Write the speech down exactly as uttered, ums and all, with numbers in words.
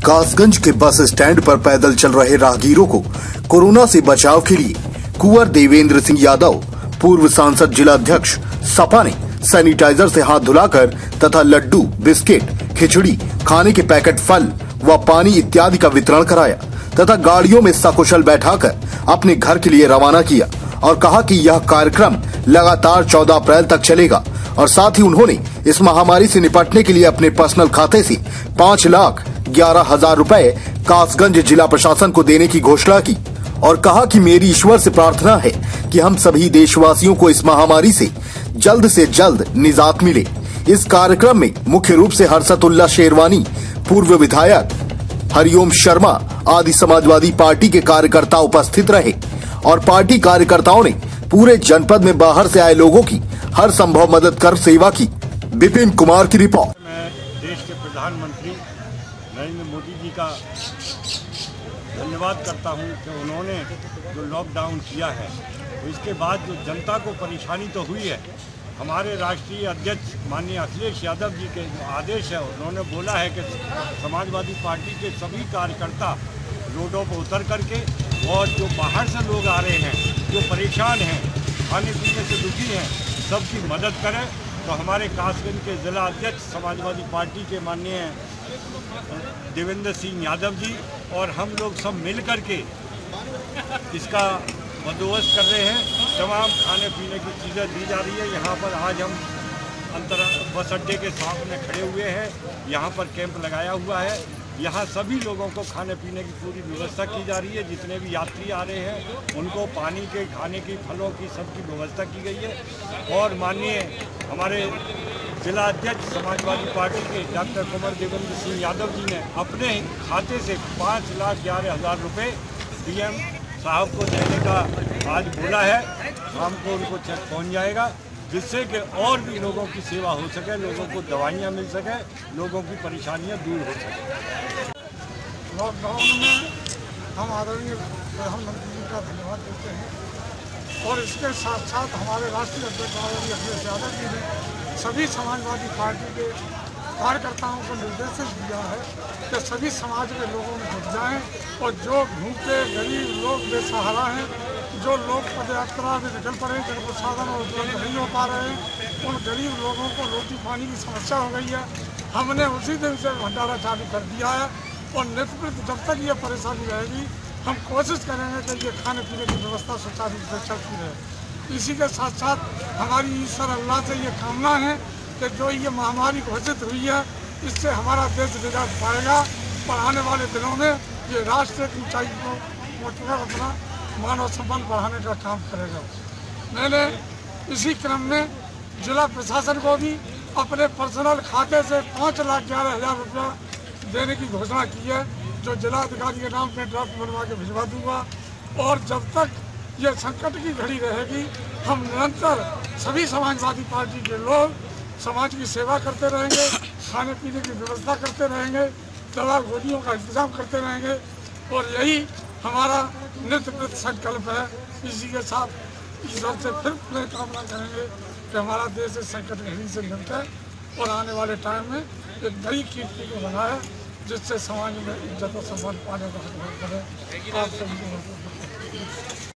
कासगंज के bus stand पर पैदल चल रहे राहगीरों को कोरोना से बचाव के लिए कुंवर देवेंद्र सिंह यादव, पूर्व सांसद जिला अध्यक्ष सपा ने सैनिटाइजर से हाथ धुलाकर तथा लड्डू, बिस्किट, खिचड़ी, खाने के पैकेट, फल व पानी इत्यादि का वितरण कराया तथा गाड़ियों में सकुशल बैठाकर अपने घर के लिए रवाना किया और कहा कि यह कार्यक्रम लगातार चौदह अप्रैल तक चलेगा। और साथ ही उन्होंने इस महामारी से निपटने के लिए अपने पर्सनल खाते से पाँच लाख ग्यारह हजार रुपए कासगंज जिला प्रशासन को देने की घोषणा की और कहा कि मेरी ईश्वर से प्रार्थना है कि हम सभी देशवासियों को इस महामारी से जल्द से जल्द निजात मिले। इस कार्यक्रम में मुख्य रूप से हर्षतुल्ला शेरवानी, पूर्व विधायक हरिओम शर्मा आदि समाजवादी पार्टी के कार्यकर्ता उपस्थित रहे और पार्टी कार्यकर्ताओं ने पूरे जनपद में बाहर से आए लोगों की हर संभव मदद कर सेवा की। विपिन कुमार की रिपोर्ट। मैं देश के प्रधानमंत्री नरेंद्र मोदी जी का धन्यवाद करता हूं कि उन्होंने जो लॉकडाउन किया है, तो इसके बाद जो जनता को परेशानी तो हुई है, हमारे राष्ट्रीय अध्यक्ष माननीय अखिलेश यादव जी के जो आदेश है, उन्होंने बोला है कि समाजवादी पार्टी के सभी कार्यकर्ता रोडों पर उतर करके और जो बाहर से लोग आ रहे हैं, जो परेशान हैं, खाने पीने से दुखी हैं, सबकी मदद करें। तो हमारे कासगंज के जिला अध्यक्ष समाजवादी पार्टी के माननीय देवेंद्र सिंह यादव जी और हम लोग सब मिल कर के इसका बंदोबस्त कर रहे हैं। तमाम खाने पीने की चीज़ें दी जा रही है। यहाँ पर आज हम अंतर बस अड्डे के सामने खड़े हुए हैं, यहाँ पर कैंप लगाया हुआ है। यहाँ सभी लोगों को खाने पीने की पूरी व्यवस्था की जा रही है। जितने भी यात्री आ रहे हैं उनको पानी के, खाने की, फलों की सबकी व्यवस्था की गई है। और माननीय हमारे जिला अध्यक्ष समाजवादी पार्टी के डॉक्टर कुंवर देवेंद्र सिंह यादव जी ने अपने खाते से पाँच लाख ग्यारह हज़ार रुपये डीएम साहब को देने का आज बोला है। शाम को उनको चेक पहुँच जाएगा, जिससे कि और भी लोगों की सेवा हो सके, लोगों को दवाइयाँ मिल सके, लोगों की परेशानियाँ दूर हो सके। लॉकडाउन में हम आदरणीय प्रधानमंत्री जी का धन्यवाद देते हैं और इसके साथ साथ हमारे राष्ट्रीय अध्यक्ष अखिलेश यादव जी ने सभी समाजवादी पार्टी के कार्यकर्ताओं को निर्देशित दिया है कि सभी समाज के लोगों में जुट जाएँ और जो भूखे गरीब लोग बेसहारा हैं, जो लोग पदयात्रा में निकल पड़े, जिनको साधन और उपलब्ध नहीं हो पा रहे हैं, उन गरीब लोगों को रोटी पानी की समस्या हो गई है। हमने उसी दिन से भंडारा चालू कर दिया है और नित्य जब तक ये परेशानी रहेगी, हम कोशिश करेंगे कि ये खाने पीने की व्यवस्था सुचारू रूप से चलती रहे। इसी के साथ साथ हमारी ईश्वर अल्लाह से ये कामना है कि जो ये महामारी घोषित हुई है, इससे हमारा देश निजात पाएगा और आने वाले दिनों में ये राष्ट्र की ऊंचाई को अपना मानव संबंध बढ़ाने का काम करेगा। मैंने इसी क्रम में जिला प्रशासन को भी अपने पर्सनल खाते से पाँच लाख ग्यारह हज़ार रुपया देने की घोषणा की है, जो जिला अधिकारी के नाम पे ड्राफ्ट बनवा के भिजवा दूंगा। और जब तक ये संकट की घड़ी रहेगी, हम निरंतर सभी समाजवादी पार्टी के लोग समाज की सेवा करते रहेंगे, खाने पीने की व्यवस्था करते रहेंगे, दवा गोलियों का इंतजाम करते रहेंगे और यही हमारा नित्य प्रति संकल्प है। इसी के साथ ईश्वर से फिर मैं कामना करेंगे कि हमारा देश इस संकट घड़ी से निपटे और आने वाले टाइम में एक नई कीर्ति को बनाए, जिससे समाज में इज्जत और सम्मान पाने का हक बने। आप सभी को